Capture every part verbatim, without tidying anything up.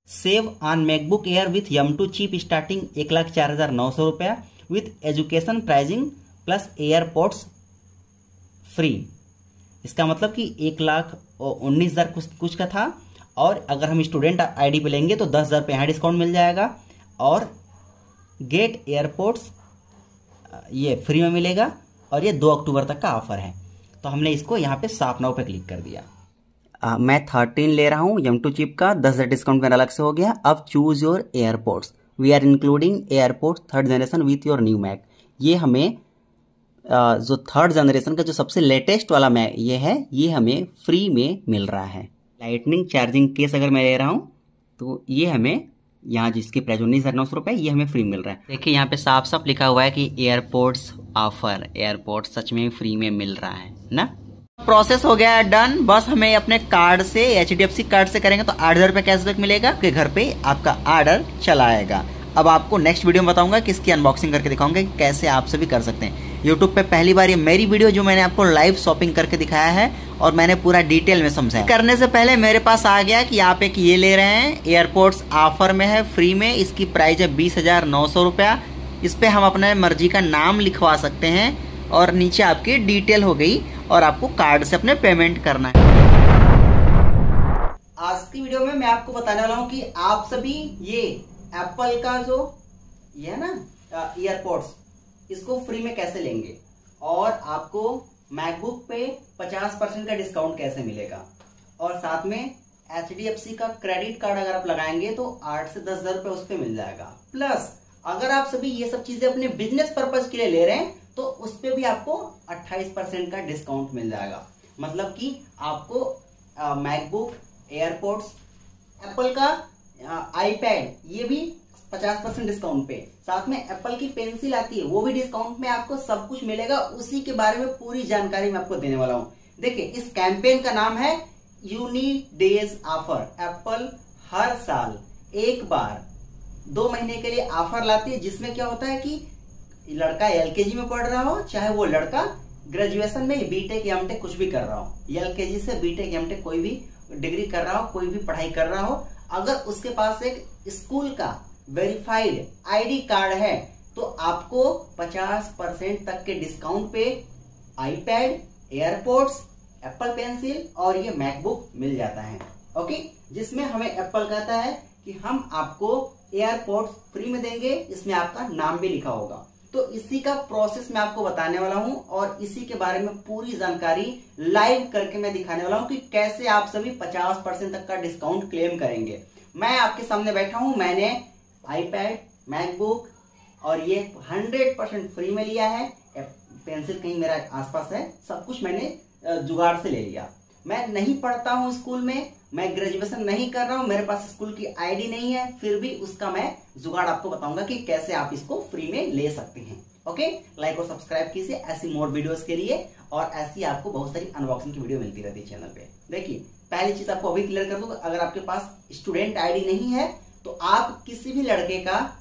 Save on MacBook Air with M two chip starting एक लाख चार हजार नौ सौ रुपया with education pricing plus AirPods free. इसका मतलब कि एक लाख उन्नीस हजार कुछ कुछ का था, और अगर हम स्टूडेंट आईडी पे लेंगे तो दस हजार पे यहाँ डिस्काउंट मिल जाएगा, और गेट एयरपोर्ट्स ये फ्री में मिलेगा, और ये दो अक्टूबर तक का ऑफर है। तो हमने इसको यहाँ पे शॉप नाउ पे क्लिक कर दिया। आ, मैं थर्टीन ले रहा हूँ एम टू चिप का, दस हजार डिस्काउंट मेरा अलग से हो गया। अब choose your AirPods, we are including AirPods third generation with your new Mac. ये हमें आ, जो थर्ड जनरेशन का जो सबसे लेटेस्ट वाला मैक ये है, ये हमें फ्री में मिल रहा है। लाइटनिंग चार्जिंग केस अगर मैं ले रहा हूँ तो ये हमें यहाँ जिसकी प्राइस उन्नीस हजार नौ सौ रुपए, ये हमें फ्री मिल रहा है। देखिए यहाँ पे साफ साफ लिखा हुआ है कि एयरपोर्ट्स ऑफर, एयरपोर्ट्स सच में फ्री में मिल रहा है ना। प्रोसेस हो गया डन। बस हमें अपने कार्ड से, H D F C card से करेंगे तो आठ हजार रुपये कैशबैक मिलेगा, आपके घर पे आपका ऑर्डर चला आएगा। अब आपको नेक्स्ट वीडियो में बताऊंगा कि इसकी अनबॉक्सिंग करके दिखाऊंगा कि कैसे आप सभी कर सकते हैं। यूट्यूब पे पहली बार ये मेरी वीडियो जो मैंने आपको लाइव शॉपिंग करके दिखाया है, और मैंने पूरा डिटेल में समझाया। करने से पहले मेरे पास आ गया कि आप एक ये ले रहे हैं, एयरपोर्ट्स ऑफर में है, फ्री में। इसकी प्राइस है बीस हजार नौ सौ रुपया। इस पे हम अपने मर्जी का नाम लिखवा सकते हैं, और नीचे आपकी डिटेल हो गई, और आपको कार्ड से अपने पेमेंट करना है। आज की वीडियो में मैं आपको बताने वाला हूँ कि आप सभी ये एप्पल का जो ये है ना ईयरपोड्स, इसको फ्री में कैसे लेंगे, और आपको मैकबुक पे पचास परसेंट का डिस्काउंट कैसे मिलेगा, और साथ में एच डी एफ सी का क्रेडिट कार्ड अगर आप लगाएंगे तो आठ से दस हजार रुपए उस पर मिल जाएगा। प्लस अगर आप सभी ये सब चीजें अपने बिजनेस पर्पज के लिए ले रहे हैं तो उस पे भी आपको अट्ठाईस परसेंट का डिस्काउंट मिल जाएगा। मतलब कि आपको मैकबुक, एयरपोर्ट्स, एप्पल का आईपैड ये भी पचास परसेंट डिस्काउंट पे, साथ में एप्पल की पेंसिल आती है वो भी डिस्काउंट में, आपको सब कुछ मिलेगा। उसी के बारे में पूरी जानकारी मैं आपको देने वाला हूँ। देखिए, इस कैंपेन का नाम है यूनी डेज ऑफर। एप्पल हर साल एक बार दो महीने के लिए ऑफर लाती है, जिसमें क्या होता है कि लड़का एल के जी में पढ़ रहा हो, चाहे वो लड़का ग्रेजुएशन में बीटेक एम टेक कुछ भी कर रहा हो, एल के जी से बीटेक एम टेक कोई भी डिग्री कर रहा हो, कोई भी पढ़ाई कर रहा हो, अगर उसके पास एक स्कूल का वेरीफाइड आईडी कार्ड है तो आपको पचास परसेंट तक के डिस्काउंट पे आईपैड, एयरपोर्ट्स, एप्पल पेंसिल और ये मैकबुक मिल जाता है। ओके, जिसमें हमें एप्पल कहता है कि हम आपको एयरपोर्ट्स फ्री में देंगे, इसमें आपका नाम भी लिखा होगा। तो इसी का प्रोसेस मैं आपको बताने वाला हूं, और इसी के बारे में पूरी जानकारी लाइव करके मैं दिखाने वाला हूं कि कैसे आप सभी पचास परसेंट तक का डिस्काउंट क्लेम करेंगे। मैं आपके सामने बैठा हूं, मैंने आईपैड, मैकबुक और ये हंड्रेड परसेंट फ्री में लिया है। पेंसिल कहीं मेरा आसपास है, सब कुछ मैंने जुगाड़ से ले लिया। मैं नहीं पढ़ता हूँ स्कूल में, मैं ग्रेजुएशन नहीं कर रहा हूँ, मेरे पास स्कूल की आईडी नहीं है, फिर भी उसका मैं जुगाड़ आपको बताऊंगा कि कैसे आप इसको फ्री में ले सकते हैं। ओके, लाइक और सब्सक्राइब कीजिए ऐसी मोर वीडियोस के लिए, और ऐसी आपको बहुत सारी अनबॉक्सिंग की वीडियो मिलती रहती है चैनल पे। देखिए, पहली चीज आपको अभी क्लियर कर दूं, अगर आपके पास स्टूडेंट आईडी नहीं है तो आप किसी भी लड़के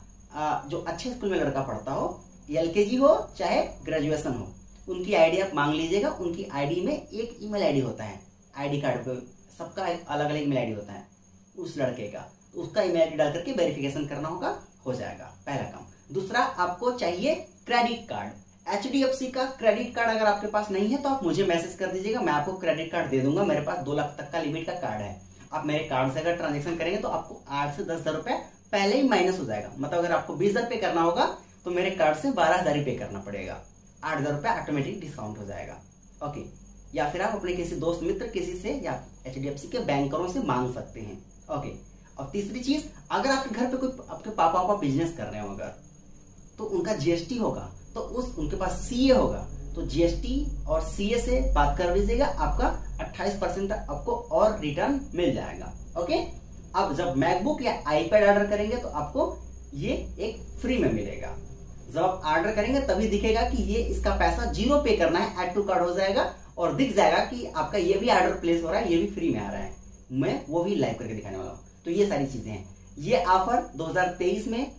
का जो अच्छे स्कूल में लड़का पढ़ता हो, एल के जी हो चाहे ग्रेजुएशन हो, उनकी आईडी आप मांग लीजिएगा। उनकी आईडी में एक ईमेल आईडी होता है, आईडी कार्ड पे सबका एक अलग अलग ईमेल आईडी होता है उस लड़के का, उसका ईमेल आईडी डाल करके वेरिफिकेशन करना होगा, हो जाएगा पहला काम। दूसरा, आपको चाहिए credit card. H D F C का क्रेडिट कार्ड अगर आपके पास नहीं है तो आप मुझे मैसेज कर दीजिएगा, मैं आपको क्रेडिट कार्ड दे दूंगा। मेरे पास दो लाख तक का लिमिट का कार्ड है। आप मेरे कार्ड से अगर ट्रांजेक्शन करेंगे तो आपको आठ से दस हजार रुपए पहले ही माइनस हो जाएगा। मतलब अगर आपको बीस हजार पे करना होगा तो मेरे कार्ड से बारह हजार ही पे करना पड़ेगा, आठ हजार रुपए ऑटोमेटिक डिस्काउंट हो जाएगा। ओके, या फिर आप अपने किसी दोस्त मित्र किसी से या एच डी एफ सी के बैंकरों से मांग सकते हैं। ओके, और तीसरी चीज, अगर आपके घर पे कोई आपके पापा पापा बिजनेस कर रहे हो अगर, तो उनका जी एस टी होगा, तो उस उनके पास सी ए होगा, तो जी एस टी और सी ए से बात कर लीजिएगा, आपका अट्ठाईस परसेंट आपको और रिटर्न मिल जाएगा। ओके, अब जब मैकबुक या आईपैड ऑर्डर करेंगे तो आपको ये एक फ्री में मिलेगा। जब आप ऑर्डर करेंगे तभी दिखेगा कि ये इसका पैसा जीरो पे करना है, ऐड टू कार्ट हो जाएगा और दिख जाएगा कि आपका ये भी ऑर्डर प्लेस हो रहा है, ये भी फ्री में आ रहा है। मैं वो भी लाइव करके दिखाने वाला हूँ। तो ये सारी चीजें हैं। ये ऑफर दो हज़ार तेईस में,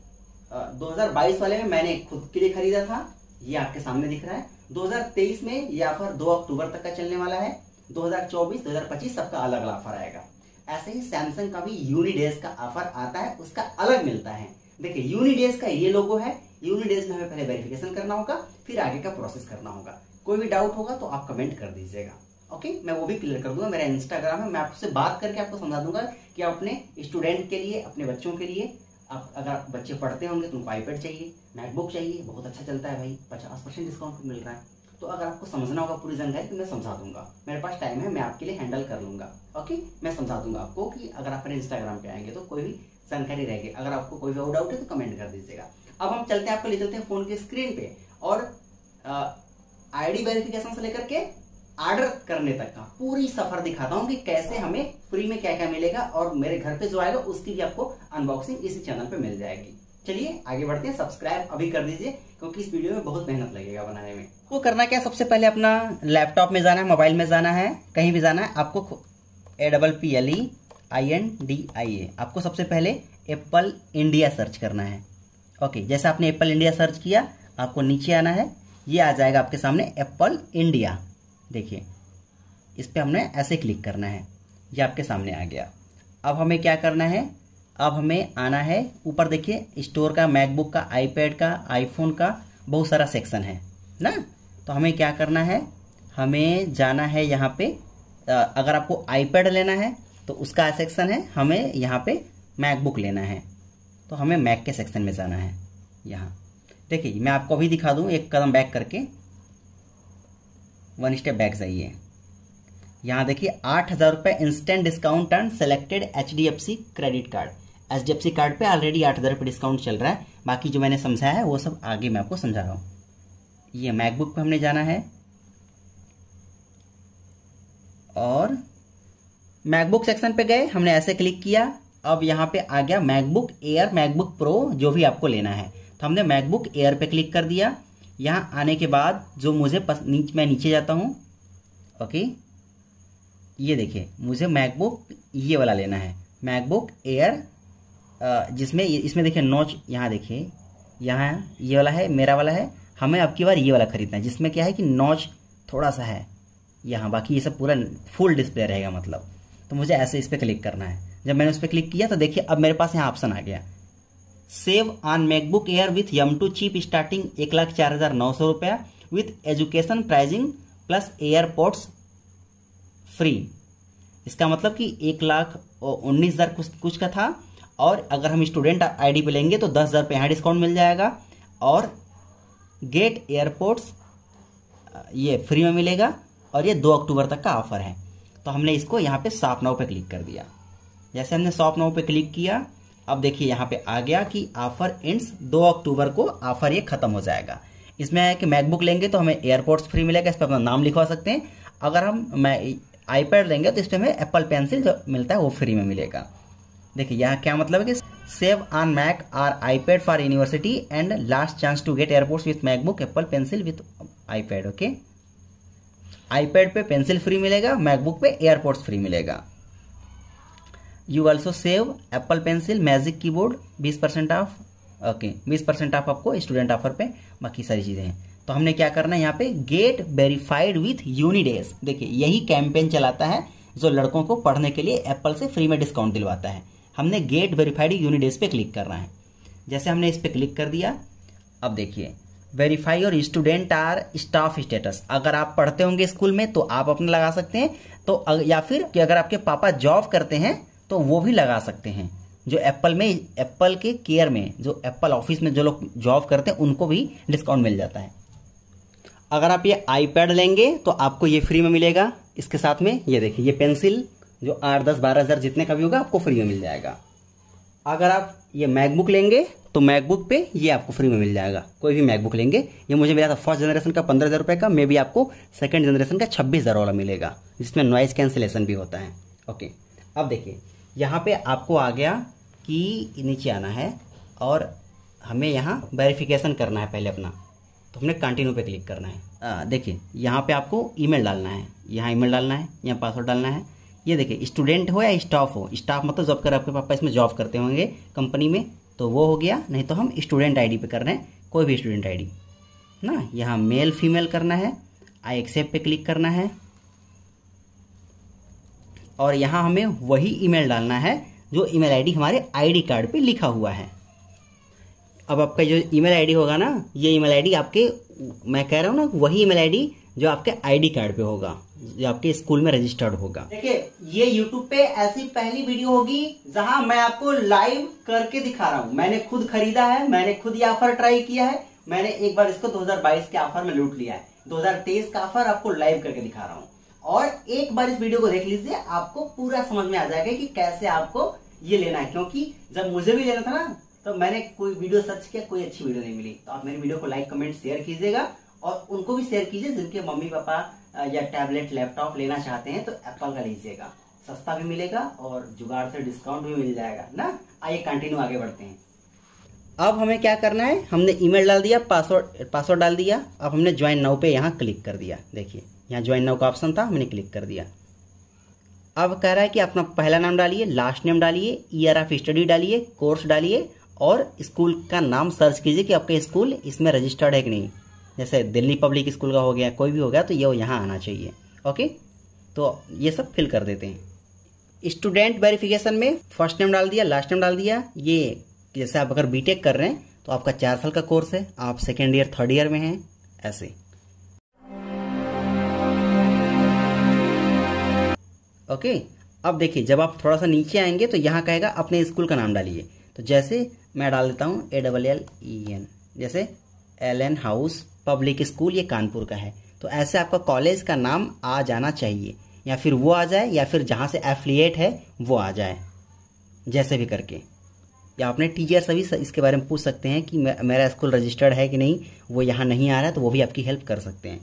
दो हज़ार बाईस वाले में मैंने खुद के लिए खरीदा था, ये आपके सामने दिख रहा है। दो हज़ार तेईस में ये ऑफर दो अक्टूबर तक का चलने वाला है। दो हज़ार चौबीस, दो हज़ार पच्चीस सबका अलग अलग ऑफर आएगा। ऐसे ही सैमसंग का भी यूनिडेज का ऑफर आता है, उसका अलग मिलता है। देखिए यूनिडेज का ये लोगो है, यूनिडेज में हमें पहले वेरिफिकेशन करना होगा, फिर आगे का प्रोसेस करना होगा। कोई भी डाउट होगा तो आप कमेंट कर दीजिएगा, ओके, मैं वो भी क्लियर कर दूंगा। मेरा इंस्टाग्राम है, मैं आपसे बात करके आपको समझा दूंगा कि आप अपने स्टूडेंट के लिए, अपने बच्चों के लिए, आप अगर बच्चे पढ़ते होंगे तो उनको आईपैड चाहिए, मैकबुक चाहिए, बहुत अच्छा चलता है भाई, पचास परसेंट डिस्काउंट मिल रहा है। तो अगर आपको समझना होगा पूरी जानकारी तो मैं समझा दूंगा, मेरे पास टाइम है, मैं आपके लिए हैंडल कर लूंगा, ओके। मैं समझा दूंगा आपको कि अगर आप मेरे इंस्टाग्राम पे आएंगे तो कोई भी जानकारी रहेगी। अगर आपको कोई भी और डाउट है तो कमेंट कर दीजिएगा। अब हम चलते हैं, आपको ले चलते हैं फोन की स्क्रीन पे और आईडी वेरिफिकेशन से लेकर के ऑर्डर करने तक का पूरी सफर दिखाता हूं कि कैसे हमें फ्री में क्या क्या मिलेगा, और मेरे घर पे जो आएगा उसकी भी आपको अनबॉक्सिंग इसी चैनल पे मिल जाएगी। चलिए आगे बढ़ते हैं, सब्सक्राइब अभी कर दीजिए क्योंकि इस वीडियो में बहुत मेहनत लगेगा बनाने में। तो करना क्या, सबसे पहले अपना लैपटॉप में जाना है, मोबाइल में जाना है, कहीं भी जाना है, आपको A double P L E I N D I A, आपको सबसे पहले एप्पल इंडिया सर्च करना है। ओके, जैसे आपने एप्पल इंडिया सर्च किया, आपको नीचे आना है, ये आ जाएगा आपके सामने एप्पल इंडिया। देखिए इस पर हमने ऐसे क्लिक करना है, ये आपके सामने आ गया। अब हमें क्या करना है, अब हमें आना है ऊपर, देखिए स्टोर का, मैकबुक का, आईपैड का, आईफोन का बहुत सारा सेक्शन है ना। तो हमें क्या करना है, हमें जाना है यहाँ पे, अगर आपको आईपैड लेना है तो उसका सेक्शन है, हमें यहाँ पे मैकबुक लेना है तो हमें मैक के सेक्शन में जाना है। यहाँ देखिए मैं आपको अभी दिखा दूँ, एक कदम बैक करके, वन स्टेप बैक जाइए। यहाँ देखिए आठ हजार रुपये instant discount on selected H D F C credit card. H D F C card पे ऑलरेडी आठ हजार रुपये डिस्काउंट चल रहा है, बाकी जो मैंने समझाया है वो सब आगे मैं आपको समझा रहा हूँ। ये मैकबुक पे हमने जाना है और मैकबुक सेक्शन पे गए, हमने ऐसे क्लिक किया। अब यहाँ पे आ गया मैकबुक एयर, मैकबुक प्रो, जो भी आपको लेना है। तो हमने मैकबुक एयर पे क्लिक कर दिया। यहाँ आने के बाद जो मुझे पस, नीच, मैं नीचे जाता हूँ, ओके, ये देखिए मुझे मैकबुक ये वाला लेना है, मैकबुक एयर, जिसमें इसमें देखिए नॉच, यहाँ देखिए यहाँ ये वाला है, मेरा वाला है। हमें अब की बार ये वाला खरीदना है जिसमें क्या है कि नॉच थोड़ा सा है यहाँ, बाकी ये सब पूरा फुल डिस्प्ले रहेगा मतलब। तो मुझे ऐसे इस पर क्लिक करना है। जब मैंने उस पर क्लिक किया तो देखिए अब मेरे पास यहाँ ऑप्शन आ गया, save on MacBook Air with M two chip starting एक लाख चार हजार नौ सौ रुपया with education pricing plus AirPods free. इसका मतलब कि एक लाख उन्नीस हजार कुछ कुछ का था, और अगर हम स्टूडेंट आईडी पे लेंगे तो दस हजार रुपये यहाँ डिस्काउंट मिल जाएगा, और गेट एयरपोर्ट्स ये फ्री में मिलेगा, और ये दो अक्टूबर तक का ऑफर है। तो हमने इसको यहाँ पे शॉप नाउ पे क्लिक कर दिया। जैसे हमने शॉप नाउ पे क्लिक किया, अब देखिए यहाँ पे आ गया कि ऑफर एंड्स दो अक्टूबर को, ऑफर ये खत्म हो जाएगा। इसमें है कि मैकबुक लेंगे तो हमें एयरपोर्ट्स फ्री मिलेगा, इस पर अपना नाम लिखवा सकते हैं। अगर हम मैं आईपैड लेंगे तो इस पर हमें एप्पल पेंसिल जो मिलता है वो फ्री में मिलेगा। देखिए यहाँ क्या मतलब है कि सेव ऑन मैक और iPad for university and last chance to get AirPods with MacBook Apple pencil with iPad. Okay, iPad पे पेंसिल फ्री मिलेगा, मैकबुक पे एयरपोर्ट्स फ्री मिलेगा। You also save Apple pencil magic keyboard बीस percent off, okay बीस percent off आपको student offer पे, बाकी सारी चीजें हैं। तो हमने क्या करना है यहाँ पे, गेट वेरीफाइड विथ यूनिडेज। देखिए यही कैंपेन चलाता है जो लड़कों को पढ़ने के लिए एप्पल से फ्री में डिस्काउंट दिलवाता है। हमने गेट वेरीफाइड यूनिडेज पे क्लिक करना है। जैसे हमने इस पे क्लिक कर दिया, अब देखिए वेरीफाई और स्टूडेंट आर स्टाफ स्टेटस। अगर आप पढ़ते होंगे स्कूल में तो आप अपना लगा सकते हैं, तो या फिर कि अगर आपके पापा जॉब करते हैं तो वो भी लगा सकते हैं। जो एप्पल में, एप्पल के केयर में, जो एप्पल ऑफिस में जो लोग जॉब करते हैं उनको भी डिस्काउंट मिल जाता है। अगर आप ये आईपैड लेंगे तो आपको ये फ्री में मिलेगा। इसके साथ में ये देखिए ये पेंसिल जो आठ दस बारह हजार जितने का भी होगा आपको फ्री में मिल जाएगा। अगर आप ये मैकबुक लेंगे तो मैकबुक पे ये आपको फ्री में मिल जाएगा। कोई भी मैकबुक लेंगे, ये मुझे मिला था फर्स्ट जनरेशन का पंद्रह हजार रुपये का, मे भी आपको सेकंड जनरेशन का छब्बीस हजार वाला मिलेगा, जिसमें नॉइज कैंसिलेशन भी होता है। ओके, अब देखिए यहाँ पे आपको आ गया कि नीचे आना है और हमें यहाँ वेरिफिकेशन करना है पहले अपना, तो हमने कंटिन्यू पे क्लिक करना है। देखिए यहाँ पे आपको ईमेल डालना है, यहाँ ईमेल डालना है, यहाँ पासवर्ड डालना है। ये देखिए स्टूडेंट हो या स्टाफ हो, स्टाफ मतलब जॉब कर आपके पापा इसमें जॉब करते होंगे कंपनी में तो वो हो गया, नहीं तो हम स्टूडेंट आईडी पे कर रहे हैं, कोई भी स्टूडेंट आईडी ना। यहाँ मेल फीमेल करना है, आई एक्सेप्ट पे क्लिक करना है और यहाँ हमें वही ईमेल डालना है जो ईमेल आईडी हमारे आईडी कार्ड पे लिखा हुआ है। अब आपका जो ईमेल आईडी होगा ना, ये ईमेल आईडी आपके, मैं कह रहा हूँ ना, वही ईमेल आईडी जो आपके आईडी कार्ड पे होगा, जो आपके स्कूल में रजिस्टर्ड होगा। देखिए, ये यूट्यूब पे ऐसी पहली वीडियो होगी जहां मैं आपको लाइव करके दिखा रहा हूं। मैंने खुद खरीदा है, मैंने खुद ये ऑफर ट्राई किया है, मैंने एक बार इसको दो हज़ार बाईस के ऑफर में लूट लिया है। दो हज़ार तेईस का ऑफर आपको लाइव करके दिखा रहा हूं, और एक बार इस वीडियो को देख लीजिए, आपको पूरा समझ में आ जाएगा कि कैसे आपको ये लेना है। क्योंकि जब मुझे भी लेना था ना, तो मैंने कोई वीडियो सर्च किया, कोई अच्छी वीडियो नहीं मिली। तो आप मेरी वीडियो को लाइक, कमेंट, शेयर कीजिएगा, और उनको भी शेयर कीजिए जिनके मम्मी पापा या टैबलेट, लैपटॉप लेना चाहते हैं, तो एप्पल का लीजिएगा, सस्ता भी मिलेगा और जुगाड़ से डिस्काउंट भी मिल जाएगा ना। आइए कंटिन्यू आगे बढ़ते हैं। अब हमें क्या करना है, हमने ईमेल डाल दिया, पासवर्ड पासवर्ड डाल दिया। अब हमने ज्वाइन नाउ पे यहाँ क्लिक कर दिया। देखिए, यहाँ ज्वाइन नाउ का ऑप्शन था, हमने क्लिक कर दिया। अब कह रहा है कि अपना पहला नाम डालिए, लास्ट नेम डालिए, ईयर ऑफ स्टडी डालिए, कोर्स डालिए, और स्कूल का नाम सर्च कीजिए कि आपका स्कूल इसमें रजिस्टर्ड है कि नहीं। जैसे दिल्ली पब्लिक स्कूल का हो गया, कोई भी हो गया, तो ये यहाँ आना चाहिए। ओके, तो ये सब फिल कर देते हैं। स्टूडेंट वेरिफिकेशन में फर्स्ट नेम डाल दिया, लास्ट नेम डाल दिया। ये जैसे आप अगर बीटेक कर रहे हैं तो आपका चार साल का कोर्स है, आप सेकेंड ईयर, थर्ड ईयर में हैं, ऐसे। ओके, अब देखिए, जब आप थोड़ा सा नीचे आएंगे तो यहाँ कहेगा अपने स्कूल का नाम डालिए। तो जैसे मैं डाल देता हूँ A double L E N, जैसे L N house public school, ये कानपुर का है। तो ऐसे आपका कॉलेज का नाम आ जाना चाहिए, या फिर वो आ जाए, या फिर जहाँ से एफिलिएट है वो आ जाए, जैसे भी करके। या अपने टीचर से भी इसके बारे में पूछ सकते हैं कि मेरा स्कूल रजिस्टर्ड है कि नहीं, वो यहाँ नहीं आ रहा है, तो वो भी आपकी हेल्प कर सकते हैं।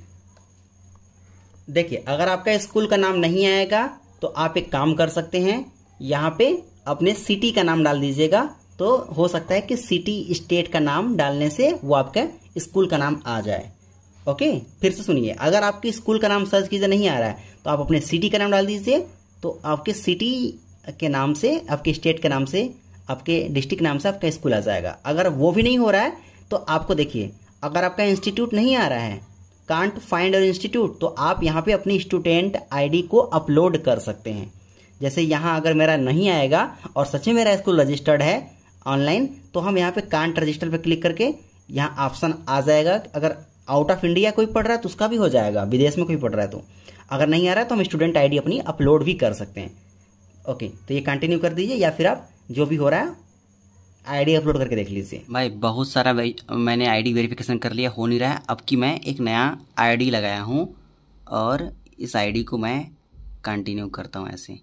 देखिए, अगर आपका स्कूल का नाम नहीं आएगा तो आप एक काम कर सकते हैं, यहाँ पे अपने सिटी का नाम डाल दीजिएगा। तो हो सकता है कि सिटी, स्टेट का नाम डालने से वो आपका स्कूल का नाम आ जाए। ओके, फिर से सुनिए, अगर आपके स्कूल का नाम सर्च कीजिए नहीं आ रहा है तो आप अपने सिटी का नाम डाल दीजिए। तो आपके सिटी के नाम से, आपके स्टेट के नाम से, आपके डिस्ट्रिक्ट नाम से आपका स्कूल आ जाएगा। अगर वो भी नहीं हो रहा है तो आपको देखिए, अगर आपका इंस्टीट्यूट नहीं आ रहा है, कांट फाइंड योर इंस्टीट्यूट, तो आप यहाँ पे अपनी स्टूडेंट आईडी को अपलोड कर सकते हैं। जैसे यहाँ अगर मेरा नहीं आएगा और सच में मेरा स्कूल रजिस्टर्ड है ऑनलाइन, तो हम यहाँ पे कांट रजिस्टर पे क्लिक करके यहाँ ऑप्शन आ जाएगा। अगर आउट ऑफ इंडिया कोई पढ़ रहा है तो उसका भी हो जाएगा, विदेश में कोई पढ़ रहा है तो। अगर नहीं आ रहा है तो हम स्टूडेंट आईडी अपनी अपलोड भी कर सकते हैं। ओके, तो ये कंटिन्यू कर दीजिए, या फिर आप जो भी हो रहा है आईडी अपलोड करके देख लीजिए। भाई बहुत सारा मैंने आईडी वेरिफिकेशन कर लिया, हो नहीं रहा है। अब कि मैं एक नया आईडी लगाया हूँ, और इस आईडी को मैं कंटिन्यू करता हूँ ऐसे,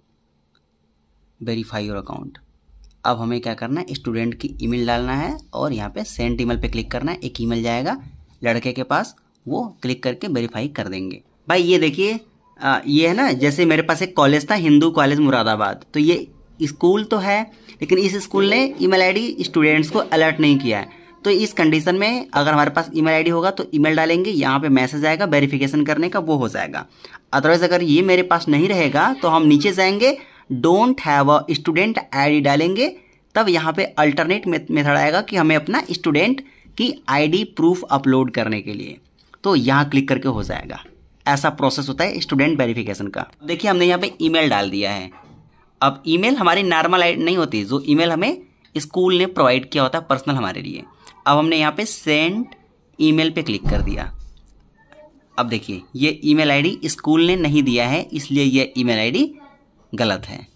वेरीफाई योर अकाउंट। अब हमें क्या करना है, स्टूडेंट की ईमेल डालना है, और यहाँ पे सेंड ईमेल पे क्लिक करना है। एक ईमेल जाएगा लड़के के पास, वो क्लिक करके वेरीफाई कर देंगे। भाई ये देखिए, ये है ना, जैसे मेरे पास एक कॉलेज था, हिंदू कॉलेज मुरादाबाद, तो ये स्कूल तो है, लेकिन इस स्कूल ने ईमेल आईडी स्टूडेंट्स को अलर्ट नहीं किया है। तो इस कंडीशन में अगर हमारे पास ईमेल आईडी होगा तो ईमेल डालेंगे, यहाँ पे मैसेज आएगा वेरिफिकेशन करने का, वो हो जाएगा। अदरवाइज अगर ये मेरे पास नहीं रहेगा तो हम नीचे जाएंगे, don't have a student ID डालेंगे, तब यहाँ पे अल्टरनेट मेथड आएगा कि हमें अपना स्टूडेंट की आईडी प्रूफ अपलोड करने के लिए, तो यहाँ क्लिक करके हो जाएगा। ऐसा प्रोसेस होता है स्टूडेंट वेरिफिकेशन का। देखिए, हमने यहाँ पे ईमेल डाल दिया है। अब ईमेल हमारी नॉर्मल नहीं होती, जो ईमेल हमें स्कूल ने प्रोवाइड किया होता है पर्सनल हमारे लिए। अब हमने यहाँ पे सेंड ईमेल पे क्लिक कर दिया। अब देखिए, ये ईमेल आईडी स्कूल ने नहीं दिया है, इसलिए ये ईमेल आईडी गलत है।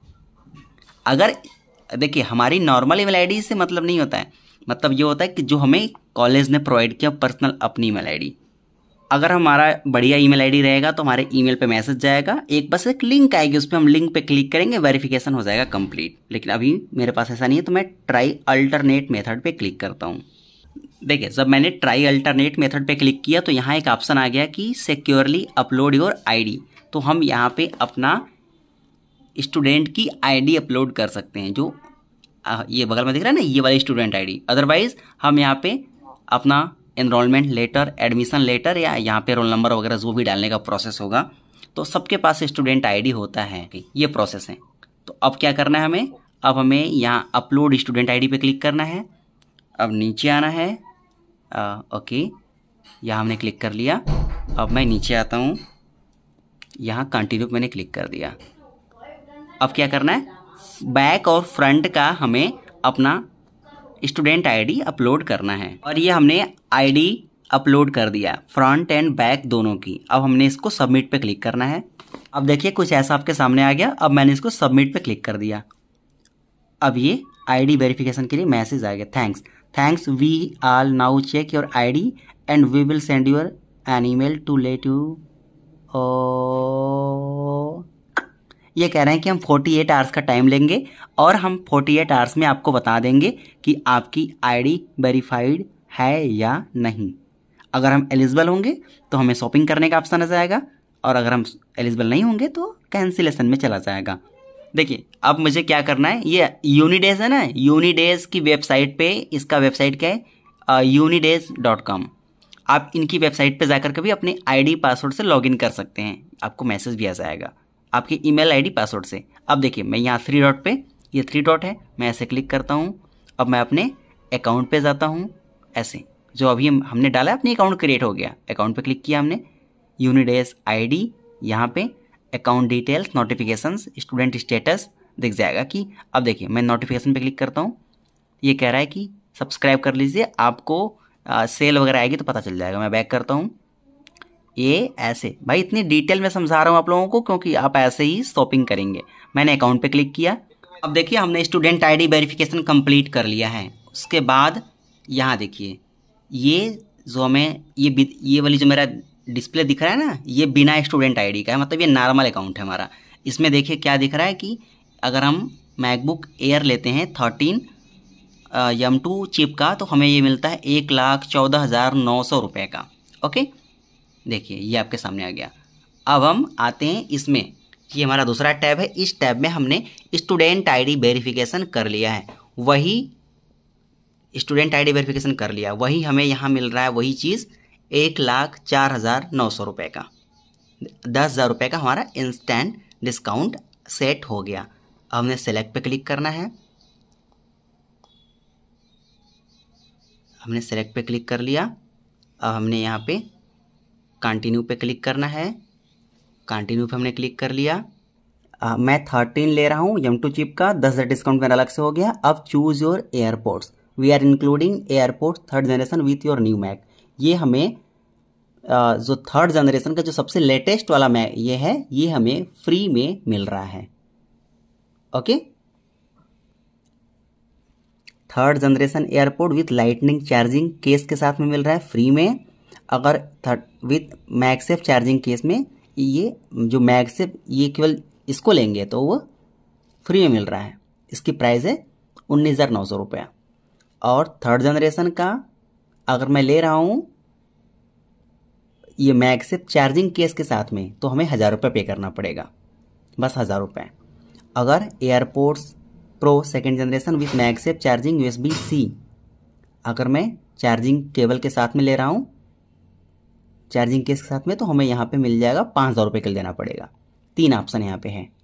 अगर देखिए, हमारी नॉर्मल ईमेल आईडी से मतलब नहीं होता है, मतलब ये होता है कि जो हमें कॉलेज ने प्रोवाइड किया पर्सनल अपनी ईमेल आईडी। अगर हमारा बढ़िया ईमेल आईडी रहेगा तो हमारे ईमेल पे मैसेज जाएगा, एक बस एक लिंक आएगी, उस पर हम लिंक पे क्लिक करेंगे, वेरिफिकेशन हो जाएगा कंप्लीट। लेकिन अभी मेरे पास ऐसा नहीं है, तो मैं ट्राई अल्टरनेट मेथड पे क्लिक करता हूँ। देखिए, जब मैंने ट्राई अल्टरनेट मेथड पे क्लिक किया तो यहाँ एक ऑप्शन आ गया कि सिक्योरली अपलोड योर आईडी। तो हम यहाँ पे अपना स्टूडेंट की आईडी अपलोड कर सकते हैं, जो ये बगल में दिख रहा है ना, ये वाली स्टूडेंट आईडी। अदरवाइज हम यहाँ पे अपना एनरोलमेंट लेटर, एडमिशन लेटर, या यहाँ पे रोल नंबर वगैरह जो भी डालने का प्रोसेस होगा, तो सबके पास स्टूडेंट आईडी होता है, ये प्रोसेस है। तो अब क्या करना है हमें, अब हमें यहाँ अपलोड स्टूडेंट आईडी पे क्लिक करना है। अब नीचे आना है, आ, ओके, यहाँ हमने क्लिक कर लिया। अब मैं नीचे आता हूँ, यहाँ कंटिन्यू मैंने क्लिक कर दिया। अब क्या करना है, बैक और फ्रंट का हमें अपना स्टूडेंट आईडी अपलोड करना है। और ये हमने आईडी अपलोड कर दिया, फ्रंट एंड बैक दोनों की। अब हमने इसको सबमिट पे क्लिक करना है। अब देखिए कुछ ऐसा आपके सामने आ गया। अब मैंने इसको सबमिट पे क्लिक कर दिया। अब ये आईडी वेरिफिकेशन के लिए मैसेज आ गया, thanks thanks we all now check your ID and we will send you an email to let you. ये कह रहे हैं कि हम अड़तालीस आवर्स का टाइम लेंगे और हम अड़तालीस आवर्स में आपको बता देंगे कि आपकी आईडी वेरीफाइड है या नहीं। अगर हम एलिजिबल होंगे तो हमें शॉपिंग करने का ऑप्शन आ जाएगा, और अगर हम एलिजिबल नहीं होंगे तो कैंसिलेशन में चला जाएगा। देखिए अब मुझे क्या करना है, ये यूनिडेज है ना, यूनिडेज की वेबसाइट पे, इसका वेबसाइट क्या है, यूनिडेज डॉट कॉम। आप इनकी वेबसाइट पे जाकर के भी अपने आईडी पासवर्ड से लॉगिन कर सकते हैं। आपको मैसेज भी आ जाएगा आपके ईमेल आईडी पासवर्ड से। अब देखिए मैं यहाँ थ्री डॉट पे, ये थ्री डॉट है, मैं ऐसे क्लिक करता हूँ। अब मैं अपने अकाउंट पे जाता हूँ, ऐसे जो अभी हम, हमने डाला है, अपने अकाउंट क्रिएट हो गया। अकाउंट पे क्लिक किया हमने, यूनिडेज आईडी, यहाँ पे account details, notifications, student status दिख जाएगा कि अब देखिए मैं नोटिफिकेशन पे क्लिक करता हूँ। ये कह रहा है कि सब्सक्राइब कर लीजिए, आपको आ, सेल वगैरह आएगी तो पता चल जाएगा। मैं बैक करता हूँ। ये ऐसे भाई इतनी डिटेल में समझा रहा हूँ आप लोगों को क्योंकि आप ऐसे ही शॉपिंग करेंगे। मैंने अकाउंट पे क्लिक किया। अब देखिए हमने स्टूडेंट आईडी वेरिफिकेशन कंप्लीट कर लिया है। उसके बाद यहाँ देखिए ये जो हमें ये ये वाली जो मेरा डिस्प्ले दिख रहा है ना, ये बिना स्टूडेंट आईडी का है, मतलब ये नॉर्मल अकाउंट है हमारा। इसमें देखिए क्या दिख रहा है कि अगर हम मैकबुक एयर लेते हैं थर्टीन एम टू चिप का तो हमें ये मिलता है एक लाख चौदह हज़ार नौ सौ रुपये का। ओके देखिए ये आपके सामने आ गया। अब हम आते हैं इसमें, ये हमारा दूसरा टैब है। इस टैब में हमने स्टूडेंट आईडी वेरिफिकेशन कर लिया है, वही स्टूडेंट आईडी वेरिफिकेशन कर लिया, वही हमें यहाँ मिल रहा है वही चीज़, एक लाख चार हज़ार नौ सौ रुपये का, दस हज़ार रुपये का हमारा इंस्टेंट डिस्काउंट सेट हो गया। अब हमने सेलेक्ट पे क्लिक करना है। हमने सेलेक्ट पे क्लिक कर लिया। अब हमने यहाँ पे कंटिन्यू पे क्लिक करना है। कंटिन्यू पे हमने क्लिक कर लिया। आ, मैं थर्टीन ले रहा हूँ एम टू चिप का, दस हज़ार डिस्काउंट मेरा अलग से हो गया। अब choose your AirPods, we are including AirPods third generation with your new Mac. ये हमें आ, जो थर्ड जनरेशन का जो सबसे लेटेस्ट वाला मैक ये है, ये हमें फ्री में मिल रहा है। Okay, third generation AirPod with lightning charging case के साथ में मिल रहा है फ्री में। अगर third with MagSafe charging case में, ये जो मैगसेफ ये केवल इसको लेंगे तो वो फ्री में मिल रहा है। इसकी प्राइस है उन्नीस हज़ार नौ सौ रुपया। और थर्ड जनरेशन का अगर मैं ले रहा हूँ ये मैगसेफ चार्जिंग केस के साथ में तो हमें हज़ार रुपये पे करना पड़ेगा, बस हज़ार रुपये। अगर AirPods pro second generation with MagSafe charging USB C, अगर मैं चार्जिंग केबल के साथ में ले रहा हूँ, चार्जिंग केस के साथ में, तो हमें यहाँ पे मिल जाएगा पाँच हज़ार रुपये के लिए देना पड़ेगा। तीन ऑप्शन यहाँ पे हैं।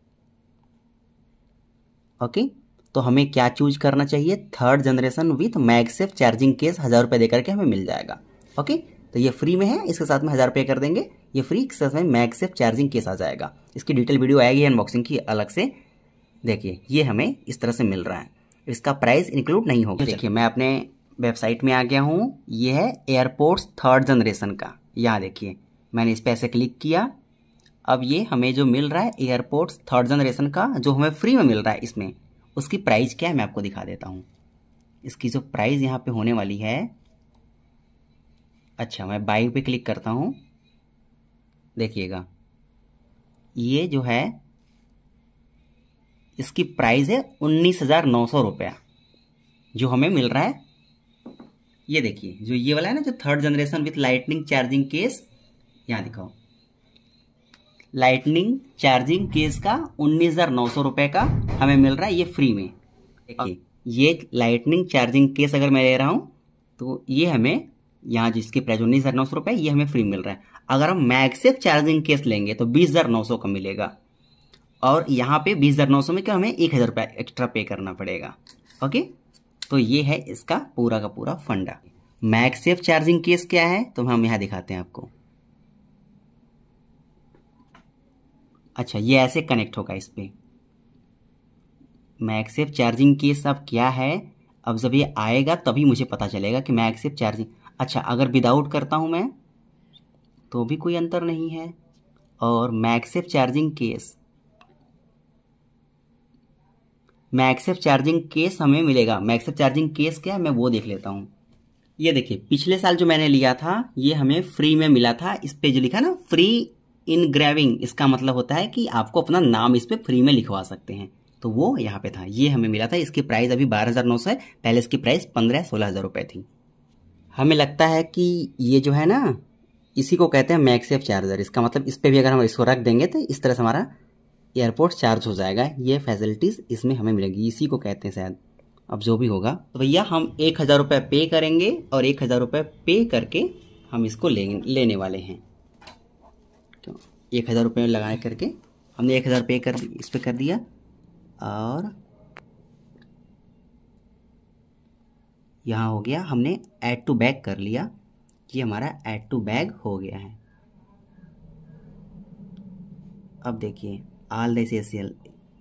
ओके, तो हमें क्या चूज करना चाहिए, third generation with MagSafe charging case हज़ार रुपये देकर के हमें मिल जाएगा। ओके, तो ये फ्री में है, इसके साथ में हज़ार रुपये कर देंगे, ये फ्री के साथ में मैगसेफ चार्जिंग केस आ जाएगा। इसकी डिटेल वीडियो आएगी अनबॉक्सिंग की अलग से। देखिए ये हमें इस तरह से मिल रहा है, इसका प्राइस इंक्लूड नहीं होगा। देखिए मैं अपने वेबसाइट में आ गया हूँ, ये है एयरपोर्ट्स थर्ड जनरेशन का। यहाँ देखिए मैंने इस पर ऐसे क्लिक किया। अब ये हमें जो मिल रहा है एयरपोर्ट्स थर्ड जनरेशन का, जो हमें फ्री में मिल रहा है, इसमें उसकी प्राइस क्या है मैं आपको दिखा देता हूँ। इसकी जो प्राइस यहाँ पे होने वाली है, अच्छा मैं बाई पे क्लिक करता हूँ। देखिएगा ये जो है इसकी प्राइस है उन्नीस हज़ार नौ सौ रुपया जो हमें मिल रहा है। ये देखिए जो ये वाला है ना, जो third generation with lightning charging case, यहाँ दिखाओ, लाइटनिंग चार्जिंग केस का उन्नीस हज़ार नौ सौ रुपये का हमें मिल रहा है ये फ्री में। देखिए ये लाइटनिंग चार्जिंग केस अगर मैं ले रहा हूँ तो ये हमें यहाँ जिसकी प्राइस उन्नीस हज़ार नौ सौ रुपये, ये हमें फ्री मिल रहा है। अगर हम मैगसेफ चार्जिंग केस लेंगे तो बीस हज़ार नौ सौ का मिलेगा, और यहाँ पे बीस हज़ार नौ सौ में क्या हमें एक हज़ार रुपये एक्स्ट्रा पे करना पड़ेगा। ओके, तो ये है इसका पूरा का पूरा फंडा। मैगसेफ चार्जिंग केस क्या है तो हम यहाँ दिखाते हैं आपको। अच्छा ये ऐसे कनेक्ट होगा इस पे, मैगसेफ चार्जिंग केस अब क्या है, अब जब ये आएगा तभी मुझे पता चलेगा कि मैगसेफ चार्जिंग। अच्छा, अगर विदाउट करता हूँ मैं तो भी कोई अंतर नहीं है। और MagSafe charging case, MagSafe charging case हमें मिलेगा। मैगसेफ चार्जिंग केस क्या है मैं वो देख लेता हूँ। ये देखिए, पिछले साल जो मैंने लिया था ये हमें फ्री में मिला था। इस पे जो लिखा ना फ्री इनग्रेविंग, इसका मतलब होता है कि आपको अपना नाम इस पे फ्री में लिखवा सकते हैं। तो वो यहाँ पे था, ये हमें मिला था। इसकी प्राइस अभी बारह हज़ार नौ सौ है, पहले इसकी प्राइस पंद्रह सोलह हज़ार रुपये थी। हमें लगता है कि ये जो है ना, इसी को कहते हैं मैगसेफ चार्जर। इसका मतलब इस पर भी अगर हम इसको रख देंगे तो इस तरह से हमारा एयरपोर्ट चार्ज हो जाएगा। ये फैसिलिटीज़ इसमें हमें मिलेगी, इसी को कहते हैं शायद, अब जो भी होगा। तो भैया हम एक हज़ार रुपये पे करेंगे और एक हज़ार रुपये पे करके हम इसको ले लेने वाले हैं। तो एक हज़ार रुपये लगा करके हमने एक हज़ार पे कर इस पर कर दिया और यहाँ हो गया, हमने ऐड टू बैग कर लिया। ये हमारा ऐड टू बैग हो गया है। अब देखिए all the essential,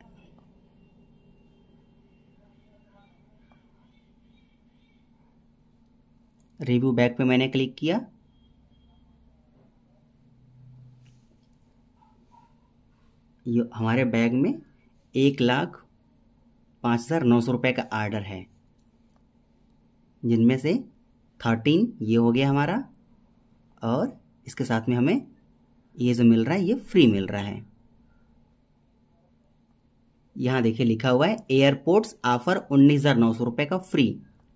review bag पे मैंने क्लिक किया। ये हमारे बैग में एक लाख पाँच हज़ार नौ सौ रुपये का आर्डर है, जिनमें से थर्टीन ये हो गया हमारा, और इसके साथ में हमें ये जो मिल रहा है ये फ्री मिल रहा है। यहाँ देखिए लिखा हुआ है एयरपोर्ट्स ऑफर उन्नीस हज़ार नौ सौ रुपये का फ्री।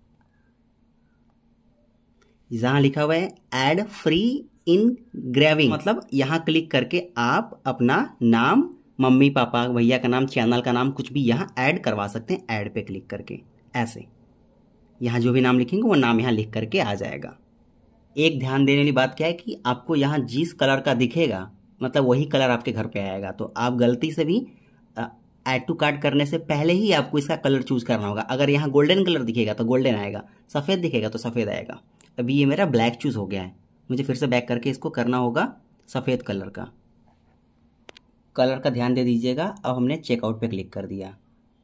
जहाँ लिखा हुआ है ऐड फ्री इन ग्रेविंग, मतलब यहाँ क्लिक करके आप अपना नाम, मम्मी पापा भैया का नाम, चैनल का नाम, कुछ भी यहाँ ऐड करवा सकते हैं। ऐड पे क्लिक करके ऐसे यहाँ जो भी नाम लिखेंगे वो नाम यहाँ लिख करके आ जाएगा। एक ध्यान देने वाली बात क्या है कि आपको यहाँ जिस कलर का दिखेगा मतलब वही कलर आपके घर पे आएगा। तो आप गलती से भी ऐड टू कार्ट करने से पहले ही आपको इसका कलर चूज करना होगा। अगर यहाँ गोल्डन कलर दिखेगा तो गोल्डन आएगा, सफ़ेद दिखेगा तो सफ़ेद आएगा। अभी ये मेरा ब्लैक चूज हो गया है, मुझे फिर से बैक करके इसको करना होगा सफ़ेद कलर का। कलर का ध्यान दे दीजिएगा। अब हमने चेकआउट पे क्लिक कर दिया।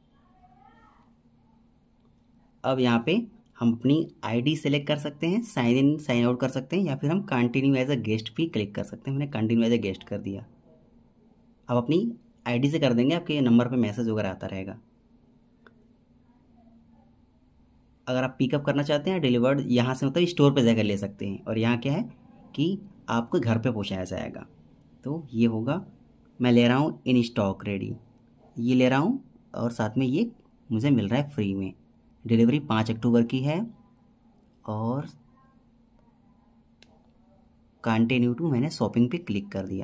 अब यहाँ पे हम अपनी आईडी सेलेक्ट कर सकते हैं, साइन इन साइन आउट कर सकते हैं, या फिर हम कंटिन्यू एज अ गेस्ट भी क्लिक कर सकते हैं। मैंने कंटिन्यू एज अ गेस्ट कर दिया। अब अपनी आईडी से कर देंगे, आपके नंबर पे मैसेज वगैरह आता रहेगा। अगर आप पिकअप करना चाहते हैं डिलीवर्ड, यहाँ से मतलब स्टोर पे जाकर ले सकते हैं। और यहाँ क्या है कि आपको घर पे पहुँचाया जाएगा। तो ये होगा, मैं ले रहा हूँ इन स्टॉक रेडी, ये ले रहा हूँ, और साथ में ये मुझे मिल रहा है फ्री में। डिलीवरी पाँच अक्टूबर की है और कंटिन्यू टू मैंने शॉपिंग पे क्लिक कर दिया।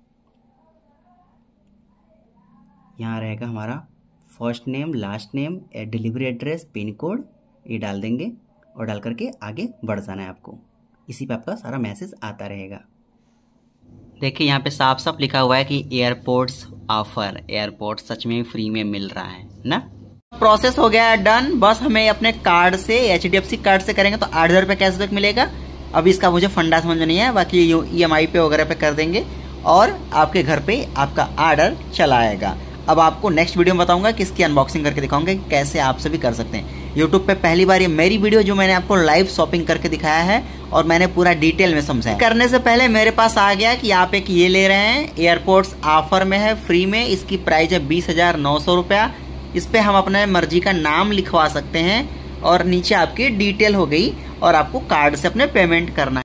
यहाँ रहेगा हमारा first name, last name, delivery address, pin code, ये डाल देंगे और डाल करके आगे बढ़ जाना है आपको। इसी पे आपका सारा मैसेज आता रहेगा। देखिए यहाँ पे साफ साफ लिखा हुआ है कि एयरपोर्ट्स ऑफर, एयरपोर्ट सच में फ्री में मिल रहा है ना। प्रोसेस हो गया है डन। बस हमें अपने कार्ड से, H D F C card से करेंगे तो आठ हज़ार रुपये कैशबैक मिलेगा। अभी इसका मुझे फंडा समझ में नहीं है, बाकी ई एम आई पे वगैरह पे कर देंगे और आपके घर पे आपका ऑर्डर चला आएगा। अब आपको नेक्स्ट वीडियो में बताऊंगा कि इसकी अनबॉक्सिंग करके दिखाऊंगा कि कैसे आप सभी कर सकते हैं। यूट्यूब पे पहली बार ये मेरी वीडियो जो मैंने आपको लाइव शॉपिंग करके दिखाया है और मैंने पूरा डिटेल में समझाया। करने से पहले मेरे पास आ गया कि आप एक ये ले रहे हैं, एयरपोर्ट्स ऑफर में है, फ्री में। इसकी प्राइस है बीस हजार नौ सौ रुपया। इस पे हम अपने मर्जी का नाम लिखवा सकते हैं और नीचे आपकी डिटेल हो गई और आपको कार्ड से अपने पेमेंट करना है।